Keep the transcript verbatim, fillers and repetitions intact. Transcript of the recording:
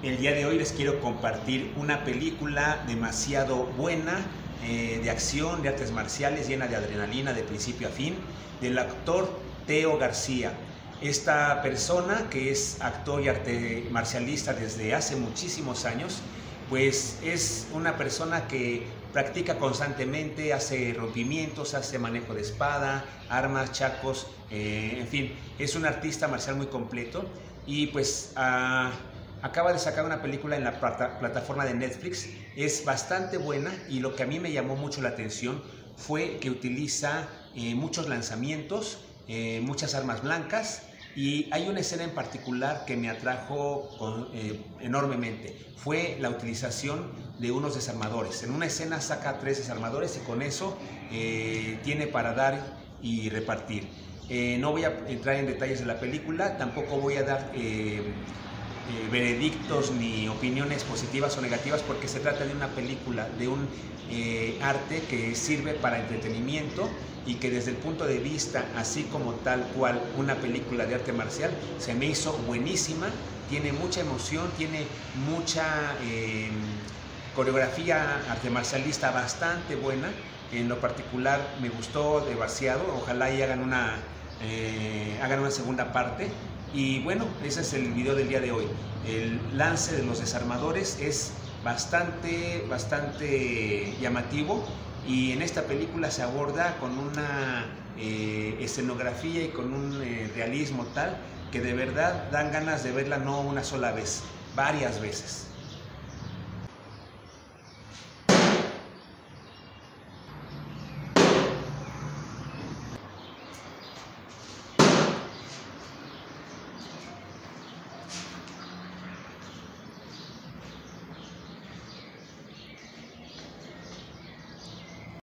El día de hoy les quiero compartir una película demasiado buena, eh, de acción, de artes marciales, llena de adrenalina de principio a fin, del actor Teo García. Esta persona, que es actor y arte marcialista desde hace muchísimos años, pues es una persona que practica constantemente, hace rompimientos, hace manejo de espada, armas, chacos, eh, en fin, es un artista marcial muy completo y pues uh, acaba de sacar una película en la plata, plataforma de Netflix. Es bastante buena y lo que a mí me llamó mucho la atención fue que utiliza eh, muchos lanzamientos, eh, muchas armas blancas. Y hay una escena en particular que me atrajo con, eh, enormemente. Fue la utilización de unos desarmadores. En una escena saca tres desarmadores y con eso eh, tiene para dar y repartir. Eh, no voy a entrar en detalles de la película, tampoco voy a dar eh, eh, veredictos ni opiniones positivas o negativas, porque se trata de una película, de un eh, arte que sirve para entretenimiento y que desde el punto de vista, así como tal cual una película de arte marcial, se me hizo buenísima. Tiene mucha emoción, tiene mucha eh, coreografía arte marcialista bastante buena. En lo particular me gustó demasiado, ojalá y hagan una, eh, hagan una segunda parte. Y bueno, ese es el video del día de hoy. El lance de los desarmadores es bastante, bastante llamativo. Y en esta película se aborda con una eh, escenografía y con un eh, realismo tal que de verdad dan ganas de verla no una sola vez, varias veces.